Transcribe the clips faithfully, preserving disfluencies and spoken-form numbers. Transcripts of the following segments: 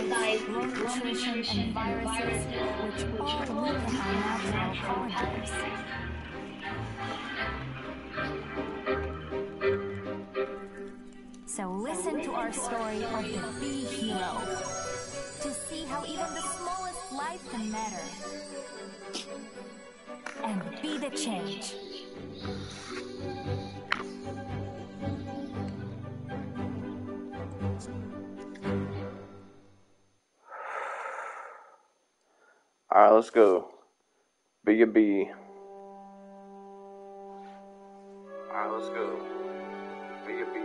provides low nutrition and viruses, which all weaken our natural pollinators. So listen to our story of the bee hero to see how even the smallest life can matter and be the change. Alright, let's go. Be a bee. Alright, let's go. Be a bee.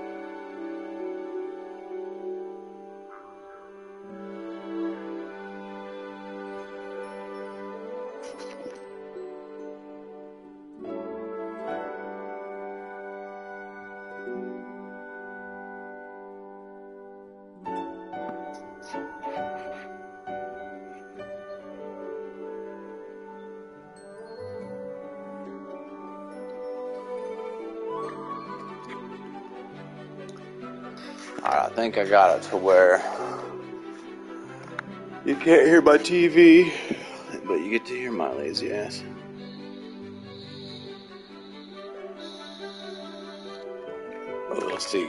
I think I got it to where you can't hear my T V, but you get to hear my lazy ass. Oh, let's see.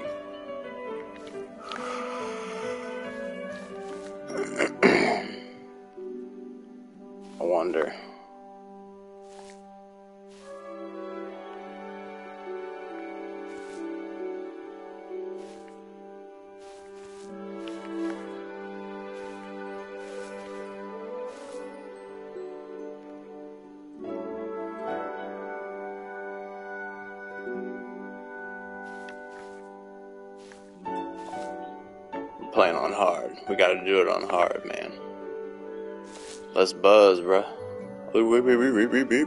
I wonder. Playing on hard. We gotta do it on hard, man. Let's buzz, bruh. Beep, beep, beep, beep, beep.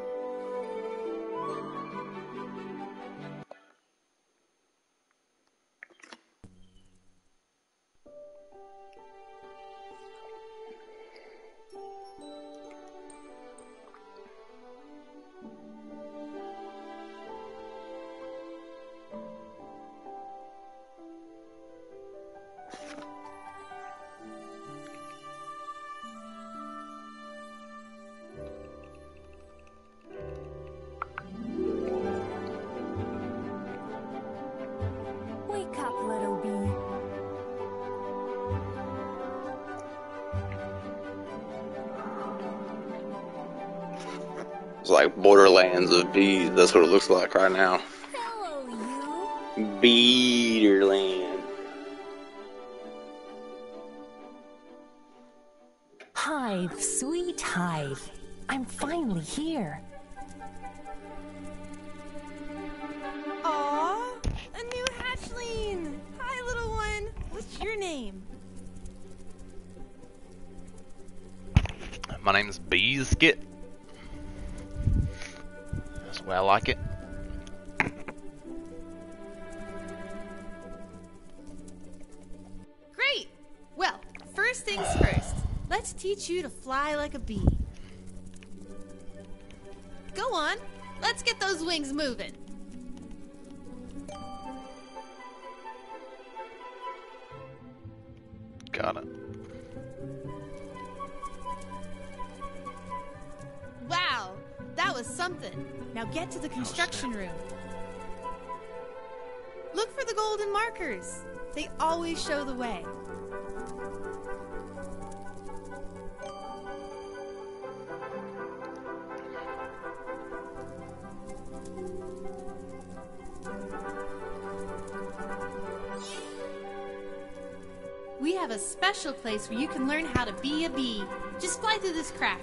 Wake up, little bee. It's like Borderlands of bees. That's what it looks like right now. Hello, you. Beederland. Hive, sweet Hive. I'm finally here. Aw, a new hatchling! Hi, little one. What's your name? My name's Beeskit. That's the way I like it. Great! Well, first things first. Let's teach you to fly like a bee. Go on. Let's get those wings moving. Got it. Wow, that was something. Now get to the construction room. Look for the golden markers. They always show the way. We have a special place where you can learn how to be a bee. Just fly through this crack.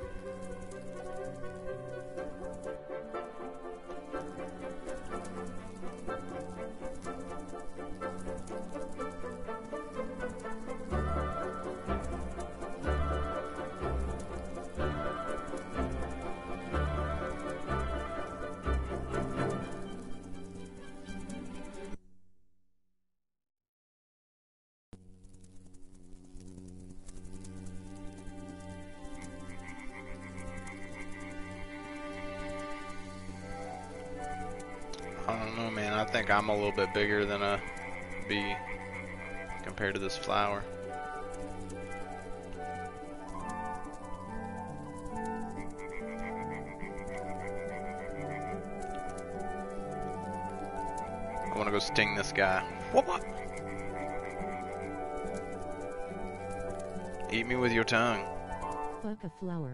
I don't know, man. I think I'm a little bit bigger than a bee compared to this flower. want to go sting this guy. What? What? Eat me with your tongue. Fuck a flower.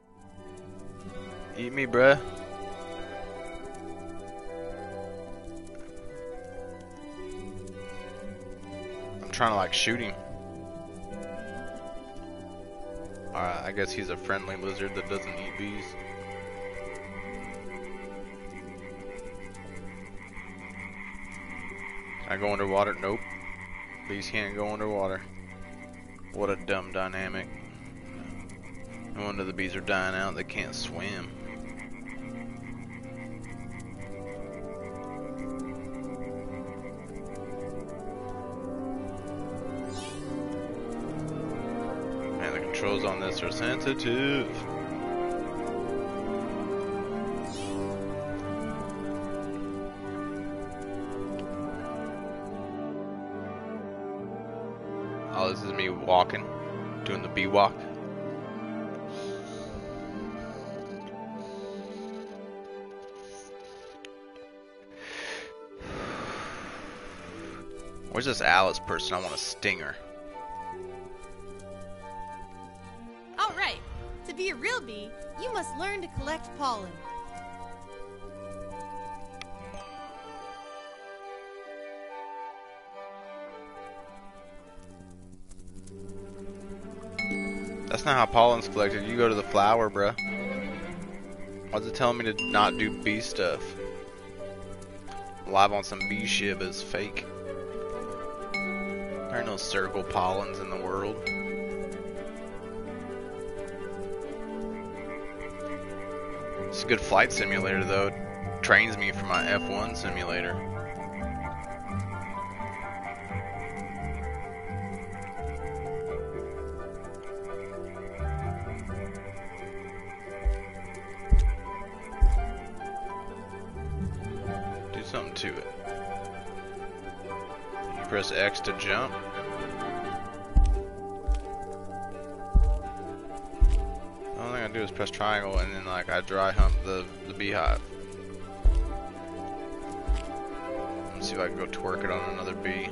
Eat me, bruh. I'm trying to like shoot him. Alright, I guess he's a friendly lizard that doesn't eat bees. Can I go underwater? Nope. Bees can't go underwater. What a dumb dynamic. No wonder the bees are dying out, they can't swim. Man, the controls on this are sensitive. Oh, this is me walking, doing the bee walk. Where's this Alice person? I want to sting her. Alright, to be a real bee, you must learn to collect pollen. That's not how pollen's collected. You go to the flower, bruh. Why's it telling me to not do bee stuff? Live on some bee shit, but it's fake. There are no circle pollens in the world. It's a good flight simulator though. It trains me for my F one simulator. Do something to it. You press X to jump. The only thing I do is press triangle and then like I dry hump the, the beehive. Let's see if I can go twerk it on another bee.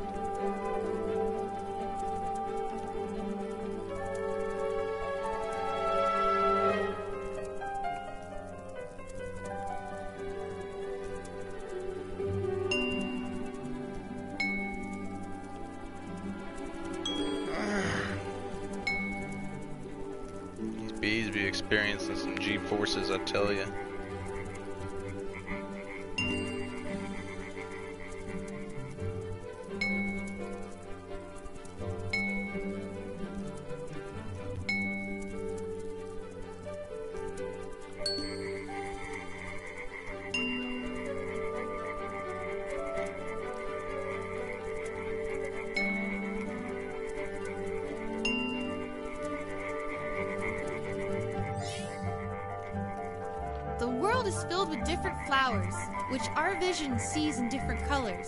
Bees be experiencing some G-forces, I tell you. The world is filled with different flowers, which our vision sees in different colors.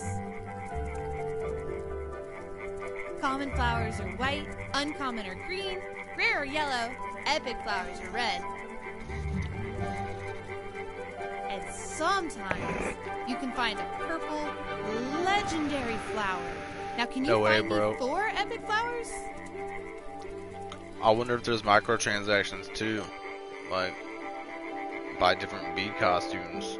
Common flowers are white, uncommon are green, rare are yellow, epic flowers are red. And sometimes you can find a purple, legendary flower. Now, can you No way, find bro. me four epic flowers? I wonder if there's microtransactions too. Like, buy different bee costumes.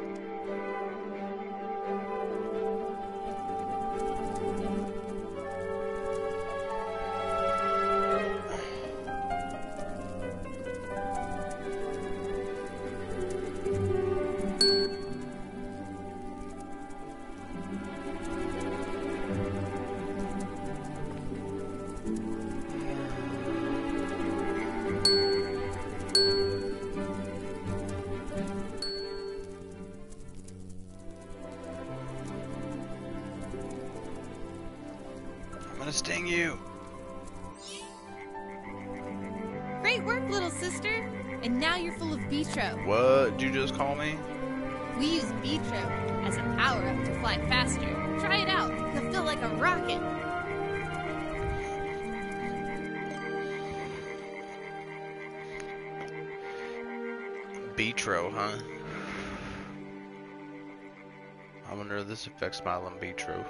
I'm gonna sting you. Great work, little sister. And now you're full of Beetro. What did you just call me? We use Beetro as a power-up to fly faster. Try it out. You'll feel like a rocket. Beetro, huh? I wonder if this affects my Lumbitro.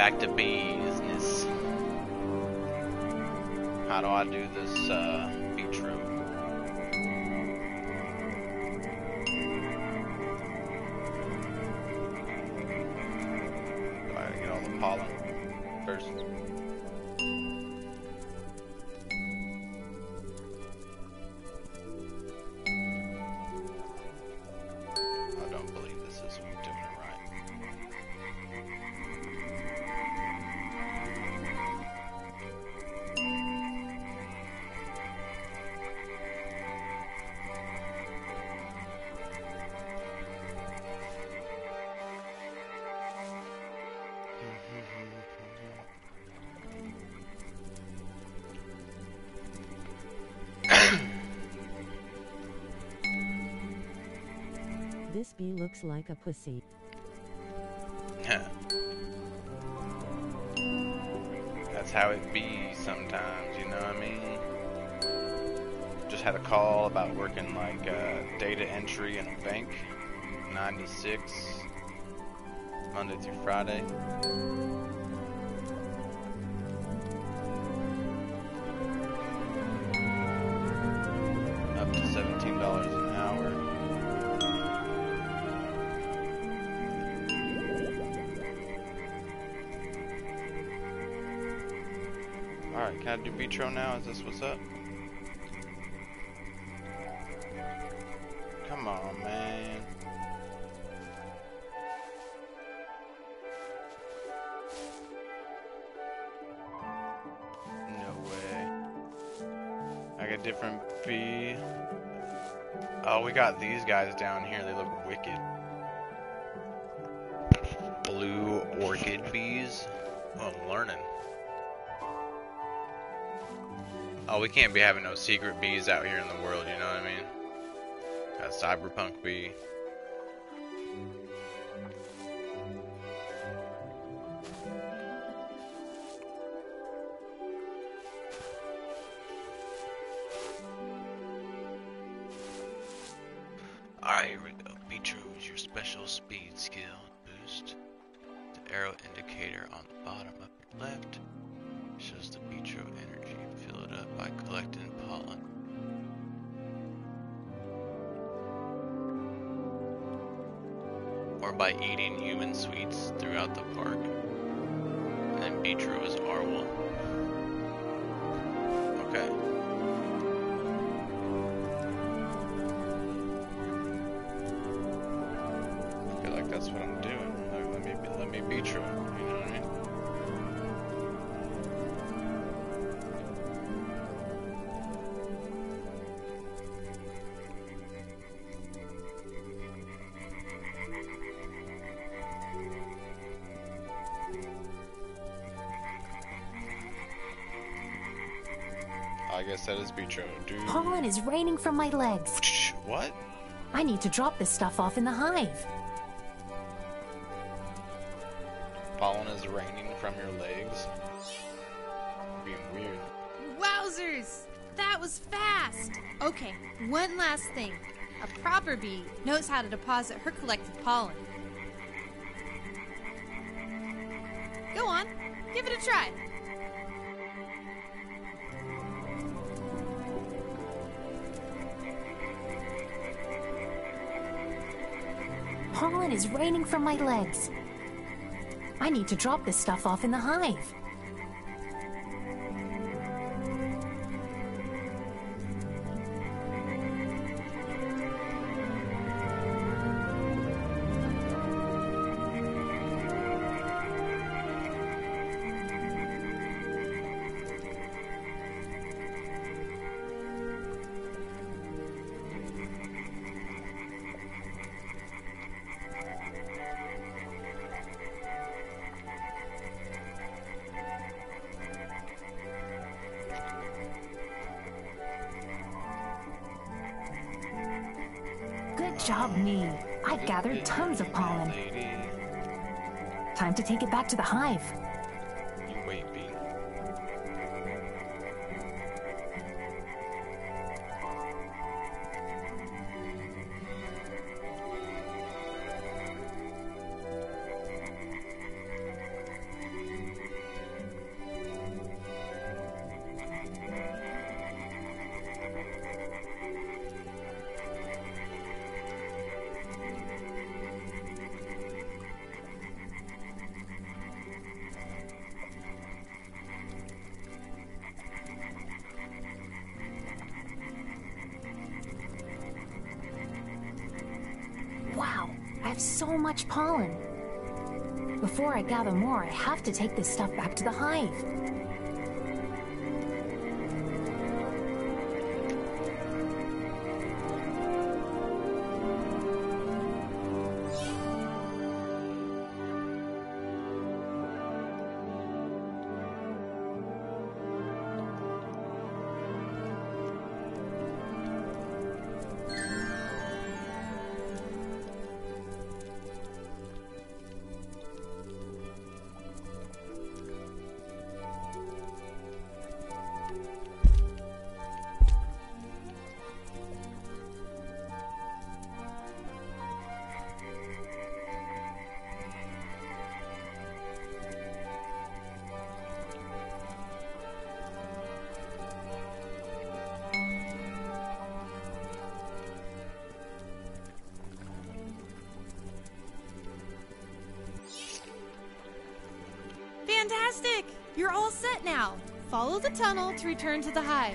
back to business. How do I do this uh, beach road? Do I gotta get all the pollen first? I don't believe this is doing it right. This bee looks like a pussy. That's how it be sometimes, you know what I mean? Just had a call about working like uh, data entry in a bank, nine to six, Monday through Friday. Up to seventeen dollars an hour. Alright, can I do Vitro now? Is this what's up? Come on, man. No way. I got a different bee. Oh, we got these guys down here. They look wicked. Blue orchid bees. Oh, I'm learning. Oh, we can't be having no secret bees out here in the world, you know what I mean? Got cyberpunk bee. Alright, here we go. Vitro is your special speed skill boost. The arrow indicator on the bottom of your left shows the Vitro energy. Fill it up by collecting pollen. Or by eating human sweets throughout the park. And then Vitro is R one. Okay. I feel like that's what I'm doing. Like, let me let me Vitro, you know what I mean? I guess that is Vitro. Dude. Pollen is raining from my legs. What? I need to drop this stuff off in the hive. Pollen is raining from your legs? Being weird. Wowzers! That was fast! Okay, one last thing. A proper bee knows how to deposit her collected pollen. Go on, give it a try. Pollen is raining from my legs. I need to drop this stuff off in the hive. Good job, me. I've gathered tons of pollen. Lady. Time to take it back to the hive. You wait, bee. so much pollen. Before I gather more, I have to take this stuff back to the hive. Fantastic! You're all set now. Follow the tunnel to return to the hive.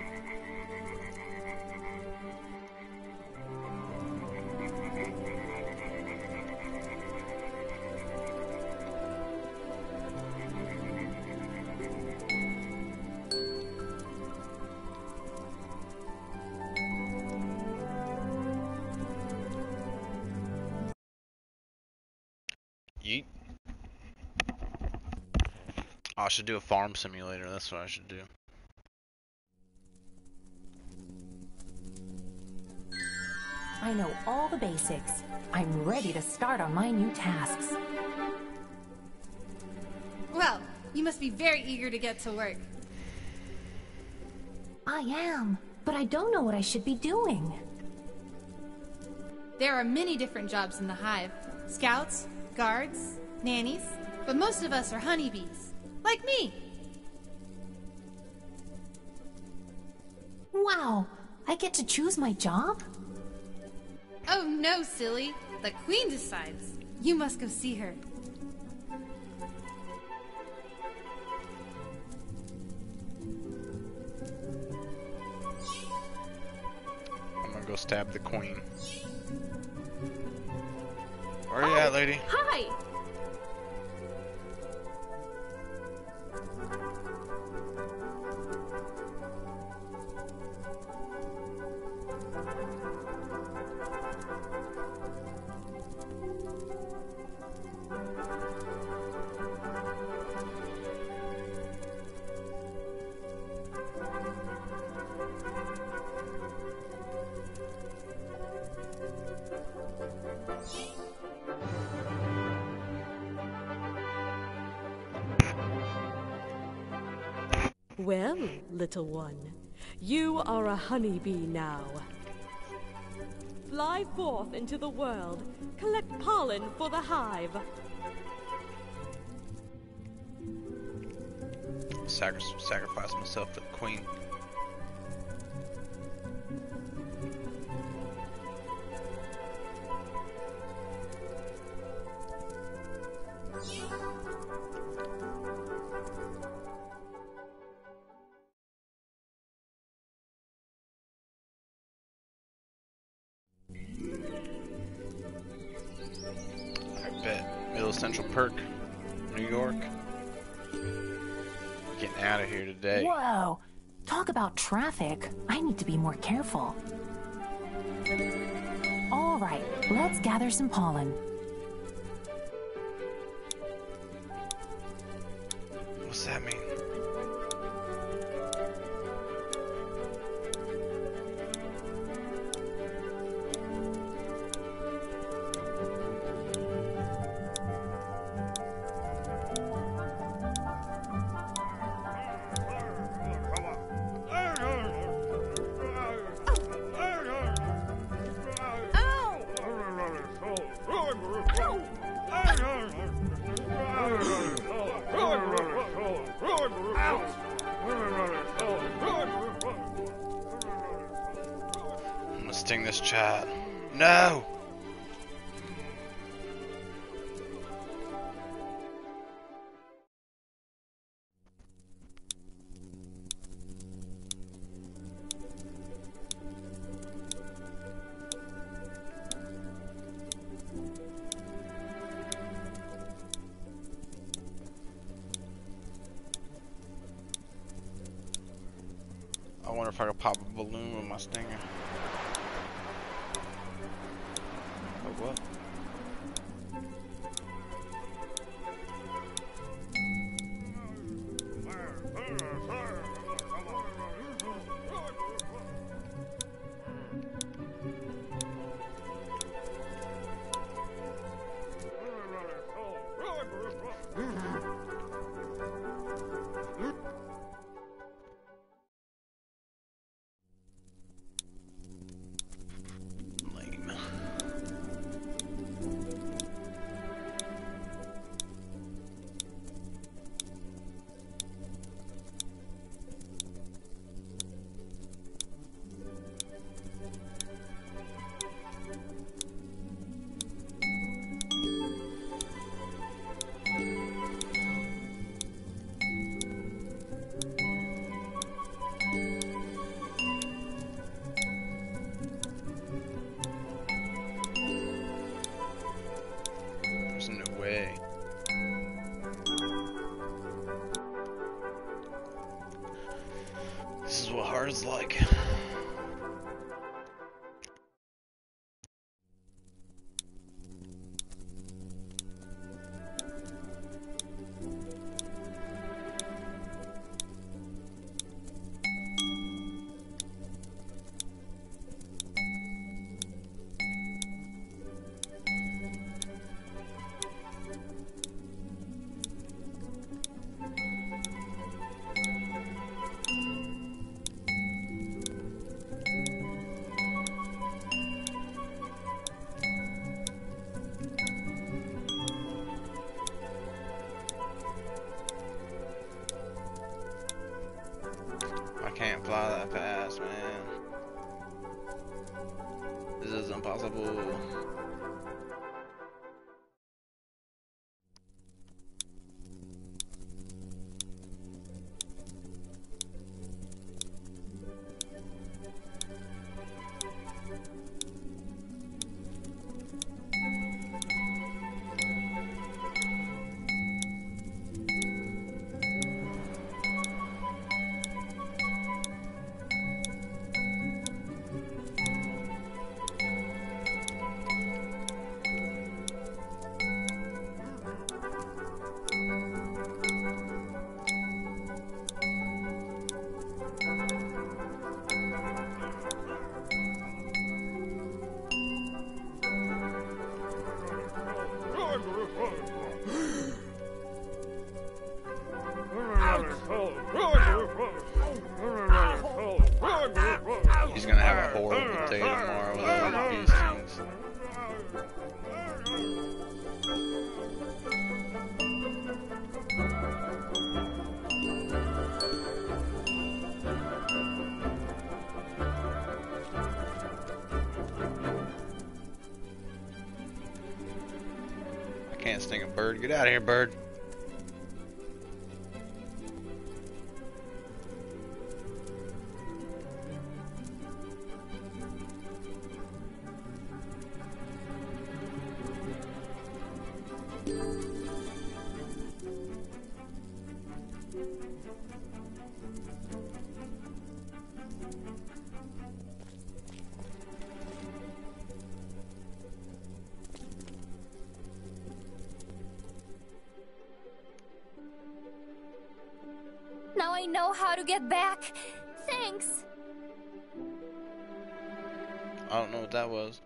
Yeet. Oh, I should do a farm simulator. That's what I should do. I know all the basics. I'm ready to start on my new tasks. Well, you must be very eager to get to work. I am, but I don't know what I should be doing. There are many different jobs in the hive. Scouts, guards, nannies, but most of us are honeybees. Like me. Wow, I get to choose my job? Oh no, silly. The queen decides. You must go see her. I'm gonna go stab the queen. Where are you at, lady? Hi! Well, little one, you are a honeybee now. Fly forth into the world, collect pollen for the hive. Sacri sacrifice myself for the queen. Central Perk, New York. Getting out of here today. Whoa! Talk about traffic. I need to be more careful. All right, let's gather some pollen. What's that mean? I'm gonna sting this child. No! wonder if I could pop a balloon with my stinger. Oh, what? Lame. There's no way. This is what hard is like. I can't fly that fast, man. This is impossible. He's gonna have a horrible day tomorrow with all these things. I can't sting a bird. Get out of here, bird. Now I know how to get back. Thanks. I don't know what that was.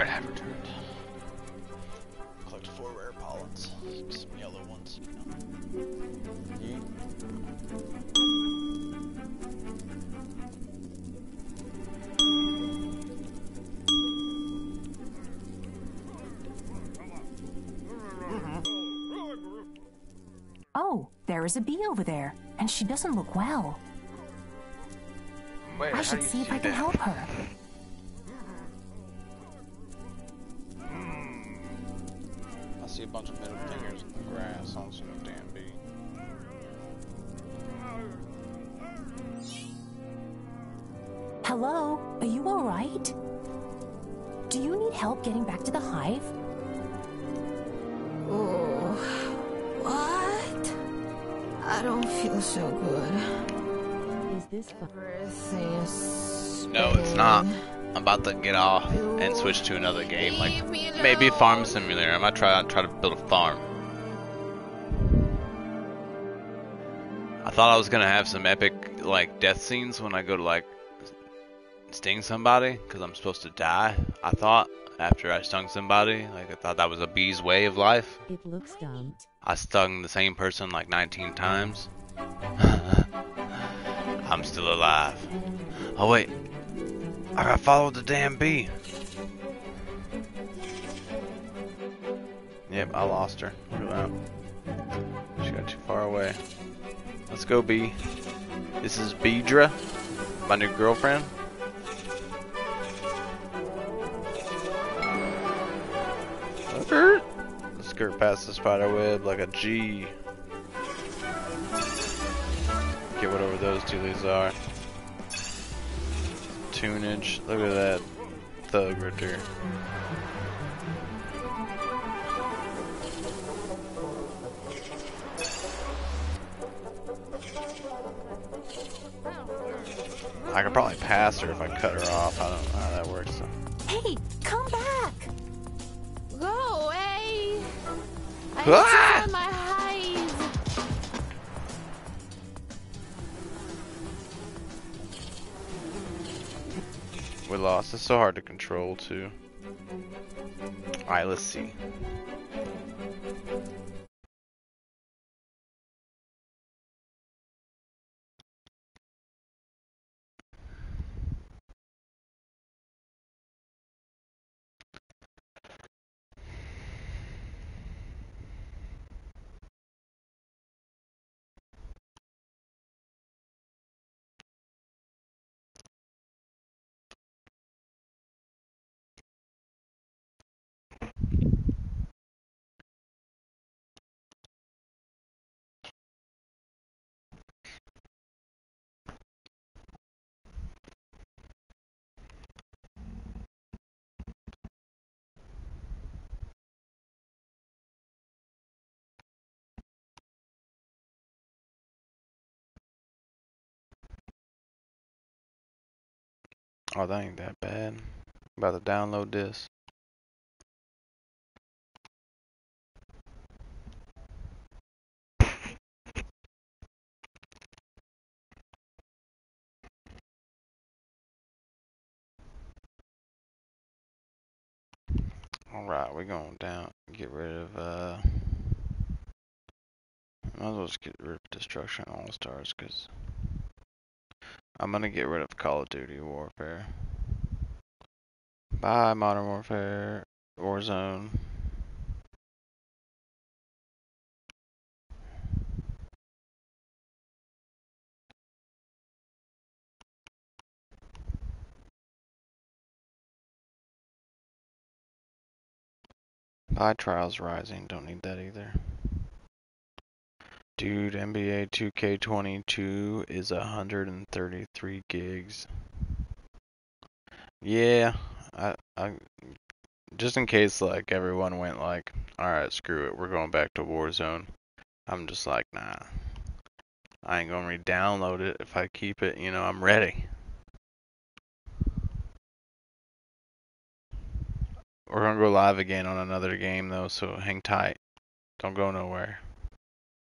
Alright, I have returned. Collect four rare pollens. Some yellow ones. Yeet. Oh, there is a bee over there, and she doesn't look well. Wait, I how should do you see if I can that? help her. I see a bunch of middle fingers in the grass. I don't see no damn bee. Hello, are you alright? Do you need help getting back to the hive? Oh, what? I don't feel so good. Is this fun? Everything is No, it's not. spinning. I'm about to get off and switch to another game, like Leave me maybe alone. Farm Simulator. I might try try to build a farm. I thought I was gonna have some epic like death scenes when I go to like sting somebody, because I'm supposed to die. I thought after I stung somebody, like I thought that was a bee's way of life. It looks dumb. I stung the same person like nineteen times. I'm still alive. Oh wait, I got followed the damn bee. Yep, I lost her. Look at that. She got too far away. Let's go, bee. This is Beedra, my new girlfriend. Let's skirt past the spider web like a G. Get whatever those two leads are. Tunage. Look at that thug right there. I could probably pass her if I cut her off. I don't know how that works. So. Hey, come back! Go away! I Ah! need to find my hive! We lost. It's so hard to control too. Alright, let's see. Oh, that ain't that bad. I'm about to download this. Alright, we're going down. Get rid of, uh... might as well just get rid of Destruction All-Stars, because I'm gonna get rid of Call of Duty Warfare. Bye, Modern Warfare, Warzone. Bye, Trials Rising. Don't need that either. Dude, N B A two K twenty-two is one hundred thirty-three gigs. Yeah, I, I, just in case like everyone went like, alright, screw it, we're going back to Warzone. I'm just like, nah. I ain't gonna re-download it. If I keep it, you know, I'm ready. We're gonna go live again on another game though, so hang tight. Don't go nowhere.